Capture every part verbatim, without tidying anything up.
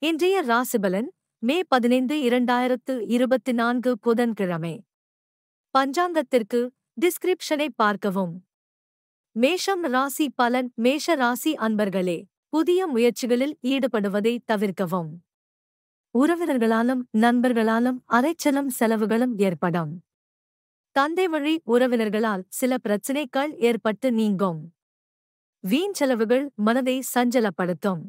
இன்றைய ராசிபலன் மே பதினைந்து இரண்டாயிரத்து இருபத்தி நான்கு புதன்கிழமை. பஞ்சாங்கத்திற்கு டிஸ்கிரிப்ஷனை பார்க்கவும். மேஷம் ராசி பலன். மேஷ ராசி அன்பர்களே, புதிய முயற்சிகளில் ஈடுபடுவதை தவிர்க்கவும். உறவினர்களாலும் நண்பர்களாலும் அலைச்சலும் செலவுகளும் ஏற்படும். தந்தை வழி உறவினர்களால் சில பிரச்சினைகள் ஏற்பட்டு நீங்கும். வீண் செலவுகள் மனதை சஞ்சலப்படுத்தும்.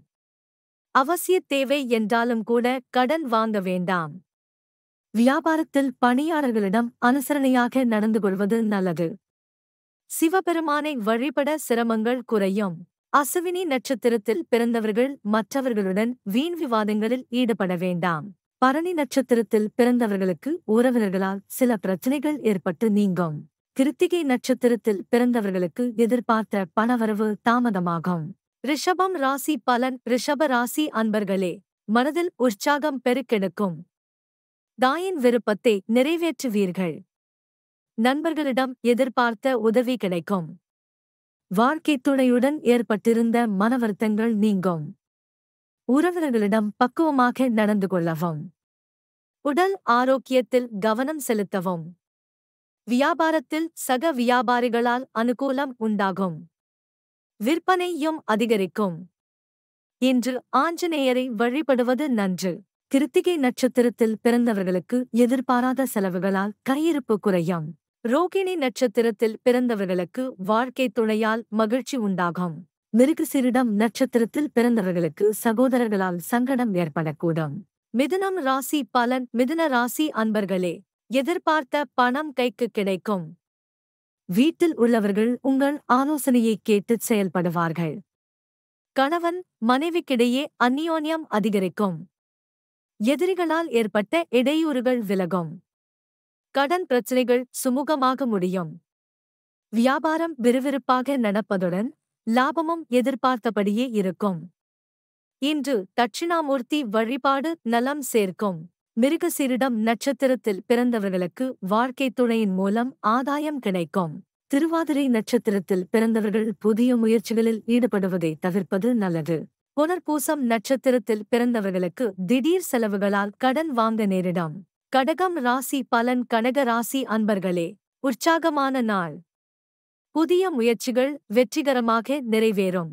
அவசிய தேவை என்றாலும் கூட கடன் வாங்க வேண்டாம். வியாபாரத்தில் பணியாளர்களிடம் அனுசரணையாக நடந்து கொள்வது நல்லது. சிவபெருமானை வழிபட சிரமங்கள் குறையும். அசுவினி நட்சத்திரத்தில் பிறந்தவர்கள் மற்றவர்களுடன் வீண் விவாதங்களில் ஈடுபட வேண்டாம். பரணி நட்சத்திரத்தில் பிறந்தவர்களுக்கு உறவினர்களால் சில பிரச்சனைகள் ஏற்பட்டு நீங்கும். கிருத்திகை நட்சத்திரத்தில் பிறந்தவர்களுக்கு எதிர்பார்த்த பணவரவு தாமதமாகும். ரிஷபம் ராசி பலன். ரிஷப ராசி அன்பர்களே, மனதில் உற்சாகம் பெருக்கெடுக்கும். தாயின் விருப்பத்தை நிறைவேற்றுவீர்கள். நண்பர்களிடம் எதிர்பார்த்த உதவி கிடைக்கும். வாழ்க்கைத் துணையுடன் ஏற்பட்டிருந்த மனவருத்தங்கள் நீங்கும். உறவினர்களிடம் பக்குவமாக நடந்து கொள்ளவும். உடல் ஆரோக்கியத்தில் கவனம் செலுத்தவும். வியாபாரத்தில் சக வியாபாரிகளால் அனுகூலம் உண்டாகும். விற்பனையும் அதிகரிக்கும். இன்று ஆஞ்சநேயரை வழிபடுவது நன்று. கிருத்திகை நட்சத்திரத்தில் பிறந்தவர்களுக்கு எதிர்பாராத செலவுகளால் கையிருப்பு குறையும். ரோகிணி நட்சத்திரத்தில் பிறந்தவர்களுக்கு வாழ்க்கைத் துணையால் மகிழ்ச்சி உண்டாகும். மிருகசீரிடம் நட்சத்திரத்தில் பிறந்தவர்களுக்கு சகோதரர்களால் சங்கடம் ஏற்படக்கூடும். மிதுனம் ராசி பலன். மிதுன ராசி அன்பர்களே, எதிர்பார்த்த பணம் கைக்கு கிடைக்கும். வீட்டில் உள்ளவர்கள் உங்கள் ஆலோசனையை கேட்டு செயல்படுவார்கள். கணவன் மனைவிக்கிடையே அந்யோன்யம் அதிகரிக்கும். எதிரிகளால் ஏற்பட்ட இடையூறுகள் விலகும். கடன் பிரச்சினைகள் சுமூகமாக முடியும். வியாபாரம் விறுவிறுப்பாக நடப்பதுடன் லாபமும் எதிர்பார்த்தபடியே இருக்கும். இன்று தட்சிணாமூர்த்தி வழிபாடு நலம் சேர்க்கும். மிருகசீரிடம் நட்சத்திரத்தில் பிறந்தவர்களுக்கு வாழ்க்கைத் துணையின் மூலம் ஆதாயம் கிடைக்கும். திருவாதிரை நட்சத்திரத்தில் பிறந்தவர்கள் புதிய முயற்சிகளில் ஈடுபடுவதை தவிர்ப்பது நல்லது. புனர்பூசம் நட்சத்திரத்தில் பிறந்தவர்களுக்கு திடீர் செலவுகளால் கடன் வாங்க நேரிடும். கடகம் ராசி பலன். கடக ராசி அன்பர்களே, உற்சாகமான நாள். புதிய முயற்சிகள் வெற்றிகரமாக நிறைவேறும்.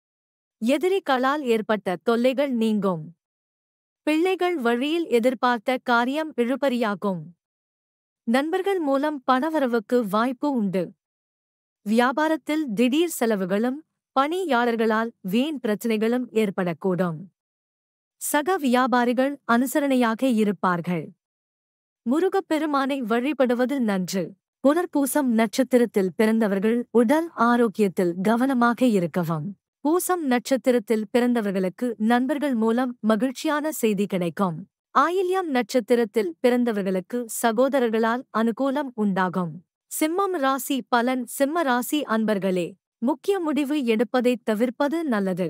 எதிரிகளால் ஏற்பட்ட தொல்லைகள் நீங்கும். பிள்ளைகள் வழியில் எதிர்பார்த்த காரியம் இழுபறியாகும். நண்பர்கள் மூலம் பணவரவுக்கு வாய்ப்பு உண்டு. வியாபாரத்தில் திடீர் செலவுகளும் பணியாளர்களால் வீண் பிரச்சினைகளும் ஏற்படக்கூடும். சக வியாபாரிகள் அனுசரணையாக இருப்பார்கள். முருகப்பெருமானை வழிபடுவது நன்று. புனர்பூசம் நட்சத்திரத்தில் பிறந்தவர்கள் உடல் ஆரோக்கியத்தில் கவனமாக இருக்கவும். பூசம் நட்சத்திரத்தில் பிறந்தவர்களுக்கு நண்பர்கள் மூலம் மகிழ்ச்சியான செய்தி கிடைக்கும். ஆயில்யம் நட்சத்திரத்தில் பிறந்தவர்களுக்கு சகோதரர்களால் அனுகூலம் உண்டாகும். சிம்மம் ராசி பலன். சிம்ம ராசி அன்பர்களே, முக்கிய முடிவு எடுப்பதை தவிர்ப்பது நல்லது.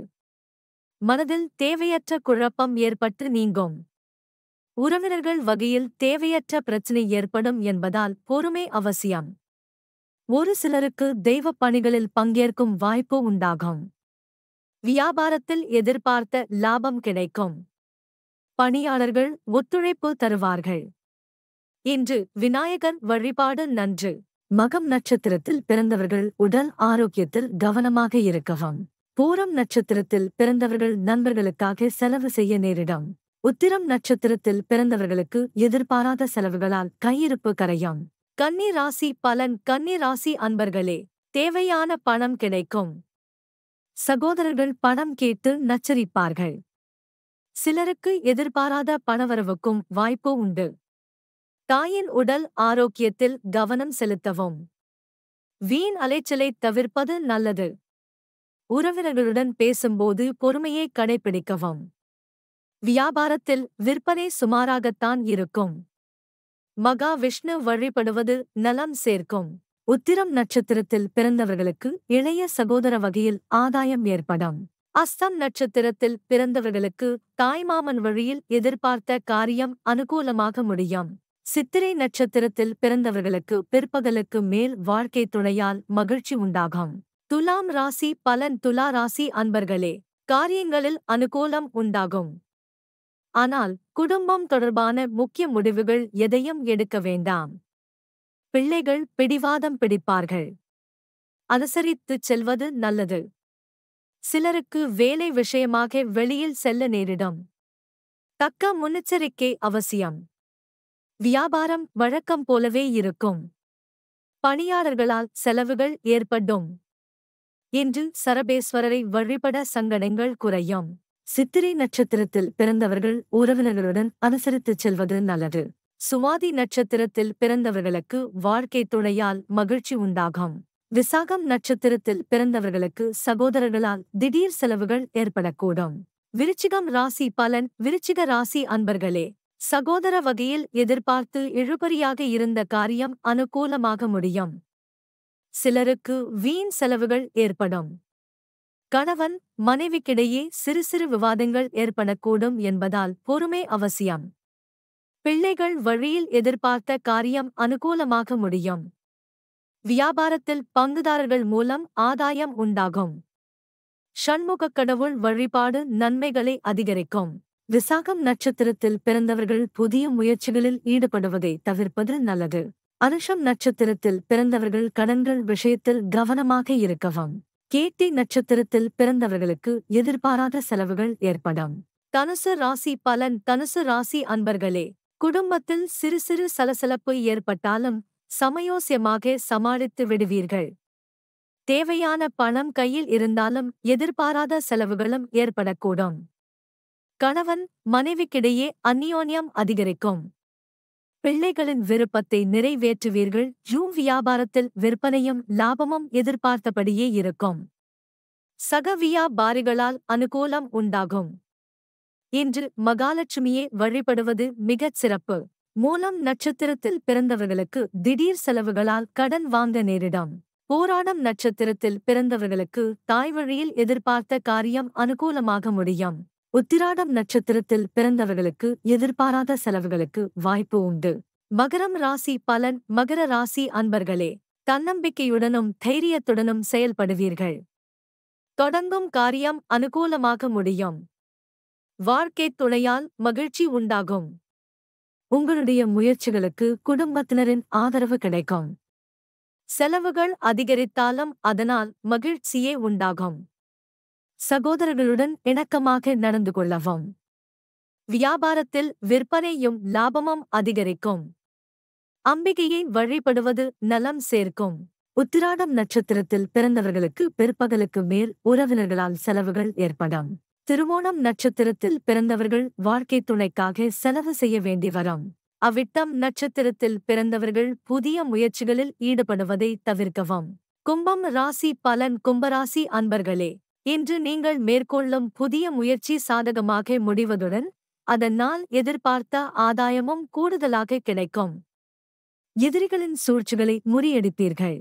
மனதில் தேவையற்ற குழப்பம் ஏற்பட்டு நீங்கும். உறவினர்கள் வகையில் தேவையற்ற பிரச்சினை ஏற்படும் என்பதால் பொறுமை அவசியம். ஒரு சிலருக்கு தெய்வப் பணிகளில் பங்கேற்கும் வாய்ப்பு உண்டாகும். வியாபாரத்தில் எதிர்பார்த்த லாபம் கிடைக்கும். பணியாளர்கள் ஒத்துழைப்பு தருவார்கள். இன்று விநாயகர் வழிபாடு நன்று. மகம் நட்சத்திரத்தில் பிறந்தவர்கள் உடல் ஆரோக்கியத்தில் கவனமாக இருக்கவும். பூரம் நட்சத்திரத்தில் பிறந்தவர்கள் நண்பர்களுக்காக செலவு செய்ய நேரிடும். உத்திரம் நட்சத்திரத்தில் பிறந்தவர்களுக்கு எதிர்பாராத செலவுகளால் கையிருப்பு கரையும். கன்னி ராசி பலன். கன்னி ராசி அன்பர்களே, தேவையான பணம் கிடைக்கும். சகோதரர்கள் பணம் கேட்டு நச்சரிப்பார்கள். சிலருக்கு எதிர்பாராத பணவரவுக்கும் வாய்ப்பு உண்டு. தாயின் உடல் ஆரோக்கியத்தில் கவனம் செலுத்தவும். வீண் அலைச்சலை தவிர்ப்பது நல்லது. உறவினர்களுடன் பேசும்போது பொறுமையை கடைபிடிக்கவும். வியாபாரத்தில் விற்பனை சுமாராகத்தான் இருக்கும். மகா விஷ்ணு வழிபடுவது நலம் சேர்க்கும். உத்திரம் நட்சத்திரத்தில் பிறந்தவர்களுக்கு இளைய சகோதர வகையில் ஆதாயம் ஏற்படும். அஸ்தம் நட்சத்திரத்தில் பிறந்தவர்களுக்கு தாய்மாமன் வழியில் எதிர்பார்த்த காரியம் அனுகூலமாக முடியும். சித்திரை நட்சத்திரத்தில் பிறந்தவர்களுக்கு பிற்பகலுக்கு மேல் வாழ்க்கைத் துணையால் மகிழ்ச்சி உண்டாகும். துலாம் ராசி பலன். துலா ராசி அன்பர்களே, காரியங்களில் அனுகூலம் உண்டாகும். ஆனால் குடும்பம் தொடர்பான முக்கிய முடிவுகள் எதையும் எடுக்க வேண்டாம். பிள்ளைகள் பிடிவாதம் பிடிப்பார்கள். அனுசரித்துச் செல்வது நல்லது. சிலருக்கு வேலை விஷயமாக வெளியில் செல்ல நேரிடும். தக்க முன்னெச்சரிக்கை அவசியம். வியாபாரம் வழக்கம் போலவே இருக்கும். பணியாளர்களால் செலவுகள் ஏற்படும். இன்று சரபேஸ்வரரை வழிபட சங்கடங்கள் குறையும். சித்திரை நட்சத்திரத்தில் பிறந்தவர்கள் உறவினர்களுடன் அனுசரித்துச் செல்வது நல்லது. சுவாதி நட்சத்திரத்தில் பிறந்தவர்களுக்கு வாழ்க்கை துணையால் மகிழ்ச்சி உண்டாகும். விசாகம் நட்சத்திரத்தில் பிறந்தவர்களுக்கு சகோதரர்களால் திடீர் செலவுகள் ஏற்படக்கூடும். விருச்சிகம் ராசி பலன். விருச்சிக ராசி அன்பர்களே, சகோதர வகையில் எதிர்பார்த்து இழுபறியாக இருந்த காரியம் அனுகூலமாக முடியும். சிலருக்கு வீண் செலவுகள் ஏற்படும். கணவன் மனைவிக்கிடையே சிறு சிறு விவாதங்கள் ஏற்படக்கூடும் என்பதால் பொறுமை அவசியம். பிள்ளைகள் வழியில் எதிர்பார்த்த காரியம் அனுகூலமாக முடியும். வியாபாரத்தில் பங்குதாரர்கள் மூலம் ஆதாயம் உண்டாகும். ஷண்முகக் கடவுள் வழிபாடு நன்மைகளை அதிகரிக்கும். விசாகம் நட்சத்திரத்தில் பிறந்தவர்கள் புதிய முயற்சிகளில் ஈடுபடுவதை தவிர்ப்பது நல்லது. அனுஷம் நட்சத்திரத்தில் பிறந்தவர்கள் கடன்கள் விஷயத்தில் கவனமாக இருக்கவும். கேட்டை நட்சத்திரத்தில் பிறந்தவர்களுக்கு எதிர்பாராத செலவுகள் ஏற்படும். தனுசு ராசி பலன். தனுசு ராசி அன்பர்களே, குடும்பத்தில் சிறு சிறு சலசலப்பு ஏற்பட்டாலும் சமயோசியமாக சமாளித்து விடுவீர்கள். தேவையான பணம் கையில் இருந்தாலும் எதிர்பாராத செலவுகளும் ஏற்படக்கூடும். கணவன் மனைவிக்கிடையே அந்நியோன்யம் அதிகரிக்கும். பிள்ளைகளின் விருப்பத்தை நிறைவேற்றுவீர்கள். ஜூம் வியாபாரத்தில் விற்பனையும் லாபமும் எதிர்பார்த்தபடியே இருக்கும். சக வியாபாரிகளால் அனுகூலம் உண்டாகும். இன்று மகாலட்சுமியை வழிபடுவது மிகச் சிறப்பு. மூலம் நட்சத்திரத்தில் பிறந்தவர்களுக்கு திடீர் செலவுகளால் கடன் வாங்க நேரிடும். போராடம் நட்சத்திரத்தில் பிறந்தவர்களுக்கு தாய்வழியில் எதிர்பார்த்த காரியம் அனுகூலமாக முடியும். உத்திராடம் நட்சத்திரத்தில் பிறந்தவர்களுக்கு எதிர்பாராத செலவுகளுக்கு வாய்ப்பு உண்டு. மகரம் ராசி பலன். மகர ராசி அன்பர்களே, தன்னம்பிக்கையுடனும் தைரியத்துடனும் செயல்படுவீர்கள். தொடங்கும் காரியம் அனுகூலமாக முடியும். வாழ்க்கை துணையால் மகிழ்ச்சி உண்டாகும். உங்களுடைய முயற்சிகளுக்கு குடும்பத்தினரின் ஆதரவு கிடைக்கும். செலவுகள் அதிகரித்தாலும் அதனால் மகிழ்ச்சியே உண்டாகும். சகோதரர்களுடன் இணக்கமாக நடந்து கொள்ளவும். வியாபாரத்தில் விற்பனையும் லாபமும் அதிகரிக்கும். அம்பிகையை வழிபடுவது நலம் சேர்க்கும். உத்திராடம் நட்சத்திரத்தில் பிறந்தவர்களுக்கு பிற்பகலுக்கு மேல் உறவினர்களால் செலவுகள் ஏற்படும். திருவோணம் நட்சத்திரத்தில் பிறந்தவர்கள் வாழ்க்கை துணைக்காக செலவு செய்ய வேண்டி வரும். அவ்விட்டம் நட்சத்திரத்தில் பிறந்தவர்கள் புதிய முயற்சிகளில் ஈடுபடுவதை தவிர்க்கவும். கும்பம் ராசி பலன். கும்பராசி அன்பர்களே, இன்று நீங்கள் மேற்கொள்ளும் புதிய முயற்சி சாதகமாக முடிவதுடன் அதனால் எதிர்பார்த்த ஆதாயமும் கூடுதலாக கிடைக்கும். எதிரிகளின் சூழ்ச்சிகளை முறியடிப்பீர்கள்.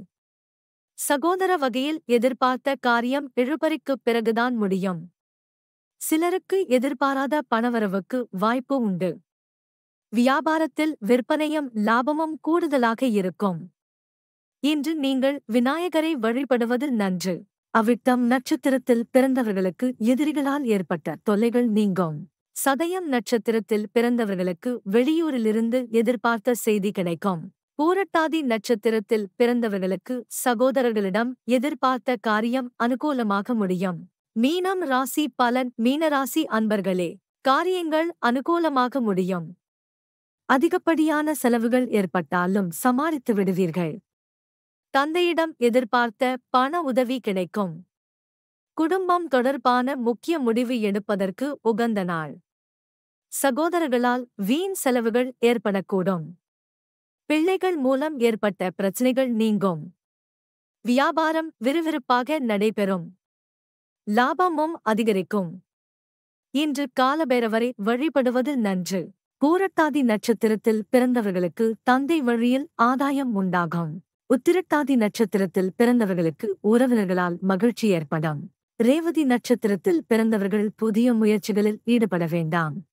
சகோதர வகையில் எதிர்பார்த்த காரியம் இழுபறிக்குப் பிறகுதான் முடியும். சிலருக்கு எதிர்பாராத பணவரவுக்கு வாய்ப்பு உண்டு. வியாபாரத்தில் விற்பனையும் லாபமும் கூடுதலாக இருக்கும். இன்று நீங்கள் விநாயகரை வழிபடுவது நன்று. அவ்விட்டம் நட்சத்திரத்தில் பிறந்தவர்களுக்கு எதிரிகளால் ஏற்பட்ட தொல்லைகள் நீங்கும். சதயம் நட்சத்திரத்தில் பிறந்தவர்களுக்கு வெளியூரிலிருந்து எதிர்பார்த்த செய்தி கிடைக்கும். பூரட்டாதி நட்சத்திரத்தில் பிறந்தவர்களுக்கு சகோதரர்களிடம் எதிர்பார்த்த காரியம் அனுகூலமாக முடியும். மீனம் ராசி பலன். மீனராசி அன்பர்களே, காரியங்கள் அனுகூலமாக முடியும். அதிகப்படியான செலவுகள் ஏற்பட்டாலும் சமாளித்து விடுவீர்கள். தந்தையிடம் எதிர்பார்த்த பண உதவி கிடைக்கும். குடும்பம் தொடர்பான முக்கிய முடிவு எடுப்பதற்கு உகந்த நாள். சகோதரர்களால் வீண் செலவுகள் ஏற்படக்கூடும். பிள்ளைகள் மூலம் ஏற்பட்ட பிரச்சனைகள் நீங்கும். வியாபாரம் விறுவிறுப்பாக நடைபெறும். லாபமும் அதிகரிக்கும். இன்று காலபைரவரை வழிபடுவது நன்று. பூரட்டாதி நட்சத்திரத்தில் பிறந்தவர்களுக்கு தந்தை வழியில் ஆதாயம் உண்டாகும். உத்திரட்டாதி நட்சத்திரத்தில் பிறந்தவர்களுக்கு உறவினர்களால் மகிழ்ச்சி ஏற்படும். ரேவதி நட்சத்திரத்தில் பிறந்தவர்கள் புதிய முயற்சிகளில் ஈடுபட வேண்டாம்.